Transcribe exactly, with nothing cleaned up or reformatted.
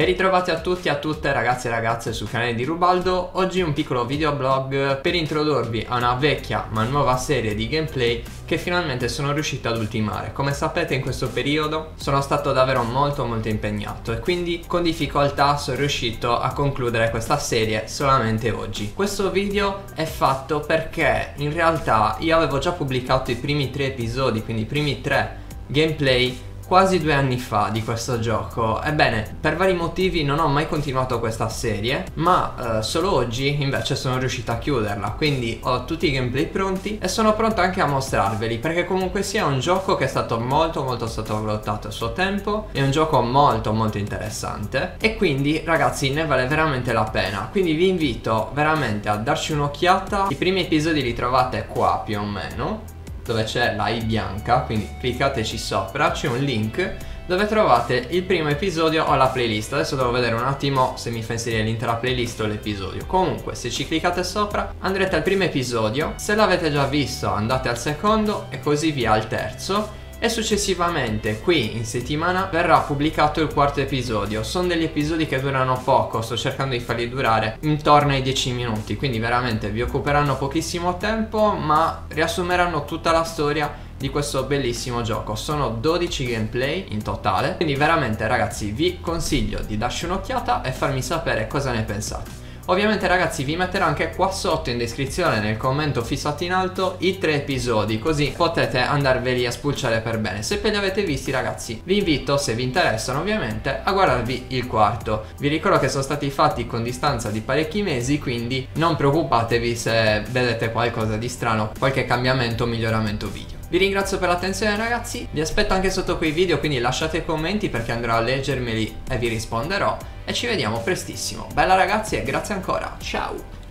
Ben ritrovati a tutti e a tutte ragazzi e ragazze sul canale di Rubaldo. Oggi un piccolo videoblog per introdurvi a una vecchia ma nuova serie di gameplay che finalmente sono riuscito ad ultimare. Come sapete, in questo periodo sono stato davvero molto molto impegnato e quindi con difficoltà sono riuscito a concludere questa serie solamente oggi. Questo video è fatto perché in realtà io avevo già pubblicato i primi tre episodi, quindi i primi tre gameplay quasi due anni fa di questo gioco. Ebbene, per vari motivi non ho mai continuato questa serie, ma eh, solo oggi invece sono riuscito a chiuderla. Quindi ho tutti i gameplay pronti e sono pronto anche a mostrarveli, perché comunque sia un gioco che è stato molto molto sottovalutato a suo tempo. È un gioco molto molto interessante e quindi ragazzi ne vale veramente la pena. Quindi vi invito veramente a darci un'occhiata. I primi episodi li trovate qua più o meno, dove c'è la i bianca, quindi cliccateci sopra, c'è un link dove trovate il primo episodio o la playlist. Adesso devo vedere un attimo se mi fa inserire l'intera playlist o l'episodio. Comunque se ci cliccate sopra andrete al primo episodio, se l'avete già visto andate al secondo e così via al terzo. E successivamente qui in settimana verrà pubblicato il quarto episodio. Sono degli episodi che durano poco, sto cercando di farli durare intorno ai dieci minuti, quindi veramente vi occuperanno pochissimo tempo ma riassumeranno tutta la storia di questo bellissimo gioco. Sono dodici gameplay in totale, quindi veramente ragazzi vi consiglio di darci un'occhiata e farmi sapere cosa ne pensate. Ovviamente ragazzi vi metterò anche qua sotto in descrizione, nel commento fissato in alto, i tre episodi, così potete andarveli a spulciare per bene. Se poi li avete visti ragazzi vi invito, se vi interessano ovviamente, a guardarvi il quarto. Vi ricordo che sono stati fatti con distanza di parecchi mesi, quindi non preoccupatevi se vedete qualcosa di strano, qualche cambiamento o miglioramento video. Vi ringrazio per l'attenzione ragazzi, vi aspetto anche sotto quei video, quindi lasciate commenti perché andrò a leggermeli e vi risponderò. E ci vediamo prestissimo. Bella ragazzi e grazie ancora, ciao!